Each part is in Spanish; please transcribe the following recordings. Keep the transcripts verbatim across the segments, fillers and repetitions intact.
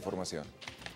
información.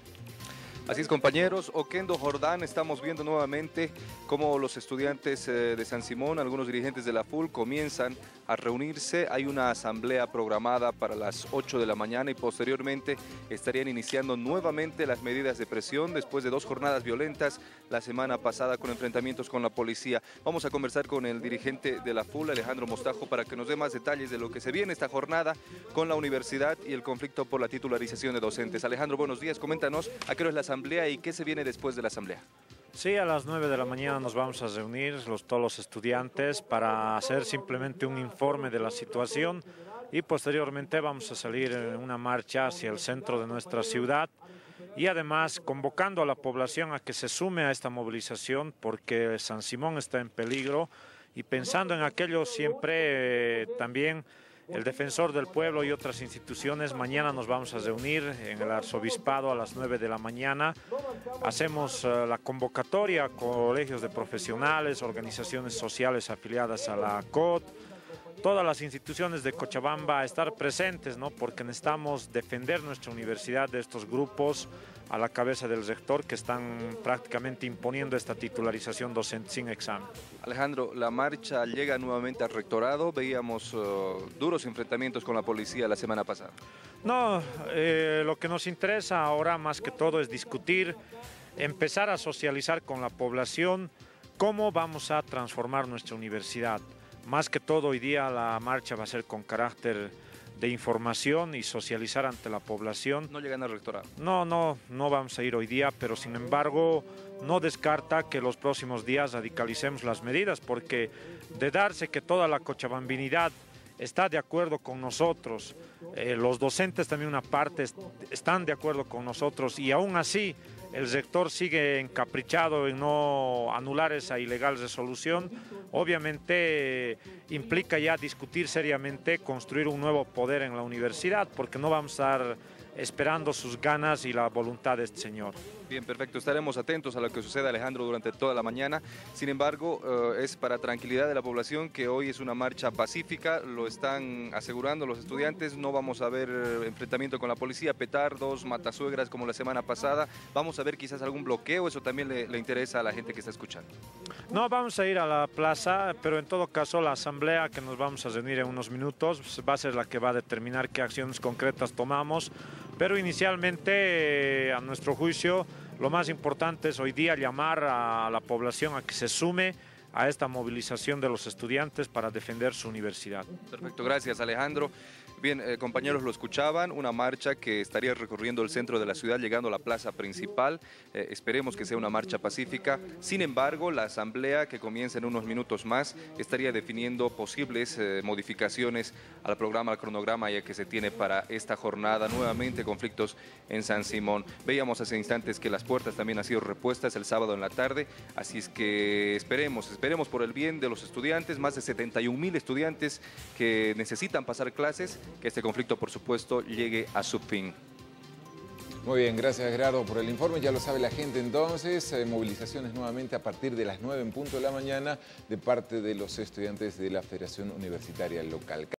Así es, compañeros. Oquendo Jordán, estamos viendo nuevamente cómo los estudiantes eh, de San Simón, algunos dirigentes de la F U L, comienzan a reunirse. Hay una asamblea programada para las ocho de la mañana y posteriormente estarían iniciando nuevamente las medidas de presión después de dos jornadas violentas la semana pasada con enfrentamientos con la policía. Vamos a conversar con el dirigente de la F U L, Alejandro Mostajo, para que nos dé más detalles de lo que se viene esta jornada con la universidad y el conflicto por la titularización de docentes. Alejandro, buenos días. Coméntanos a qué hora es la asamblea y qué se viene después de la asamblea. Sí, a las nueve de la mañana nos vamos a reunir los, todos los estudiantes para hacer simplemente un informe de la situación y posteriormente vamos a salir en una marcha hacia el centro de nuestra ciudad y además convocando a la población a que se sume a esta movilización porque San Simón está en peligro y pensando en aquello siempre eh, también el Defensor del Pueblo y otras instituciones. Mañana nos vamos a reunir en el Arzobispado a las nueve de la mañana. Hacemos uh, la convocatoria a colegios de profesionales, organizaciones sociales afiliadas a la A C O T, todas las instituciones de Cochabamba a estar presentes, ¿no? Porque necesitamos defender nuestra universidad de estos grupos a la cabeza del rector que están prácticamente imponiendo esta titularización docente sin examen. Alejandro, la marcha llega nuevamente al rectorado. Veíamos uh, duros enfrentamientos con la policía la semana pasada. No, eh, lo que nos interesa ahora más que todo es discutir, empezar a socializar con la población cómo vamos a transformar nuestra universidad. Más que todo hoy día la marcha va a ser con carácter de información y socializar ante la población. ¿No llegan al rectorado? No, no, no vamos a ir hoy día, pero sin embargo no descarta que los próximos días radicalicemos las medidas, porque de darse que toda la cochabambinidad está de acuerdo con nosotros, eh, los docentes también una parte est están de acuerdo con nosotros y aún así el rector sigue encaprichado en no anular esa ilegal resolución, obviamente eh, implica ya discutir seriamente construir un nuevo poder en la universidad, porque no vamos a estar esperando sus ganas y la voluntad de este señor. Bien, perfecto. Estaremos atentos a lo que suceda, Alejandro, durante toda la mañana. Sin embargo, eh, es para tranquilidad de la población que hoy es una marcha pacífica, lo están asegurando los estudiantes. No vamos a ver enfrentamiento con la policía, petardos, matasuegras como la semana pasada. Vamos a ver quizás algún bloqueo, eso también le, le interesa a la gente que está escuchando. No, vamos a ir a la plaza, pero en todo caso la asamblea que nos vamos a reunir en unos minutos va a ser la que va a determinar qué acciones concretas tomamos. Pero inicialmente, a nuestro juicio, lo más importante es hoy día llamar a la población a que se sume a esta movilización de los estudiantes para defender su universidad. Perfecto, gracias, Alejandro. Bien, eh, compañeros, lo escuchaban, una marcha que estaría recorriendo el centro de la ciudad, llegando a la plaza principal. Eh, esperemos que sea una marcha pacífica. Sin embargo, la asamblea, que comienza en unos minutos más, estaría definiendo posibles eh, modificaciones al programa, al cronograma ya que se tiene para esta jornada. Nuevamente conflictos en San Simón. Veíamos hace instantes que las puertas también han sido repuestas el sábado en la tarde, así es que esperemos, esperemos por el bien de los estudiantes, más de setenta y un mil estudiantes que necesitan pasar clases, que este conflicto, por supuesto, llegue a su fin. Muy bien, gracias Gerardo por el informe. Ya lo sabe la gente entonces, eh, movilizaciones nuevamente a partir de las nueve en punto de la mañana de parte de los estudiantes de la Federación Universitaria Local.